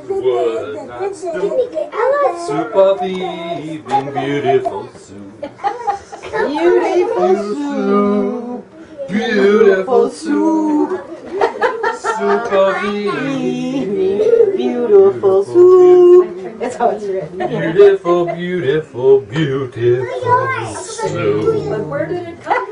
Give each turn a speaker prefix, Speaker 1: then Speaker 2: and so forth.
Speaker 1: would not stoop. Soup of the evening, beautiful soup.
Speaker 2: Beautiful soup.
Speaker 1: Beautiful soup. Soup of the evening.
Speaker 2: Beautiful soup. That's how it's written.
Speaker 1: Beautiful, beautiful, beautiful soup.
Speaker 3: But where did it come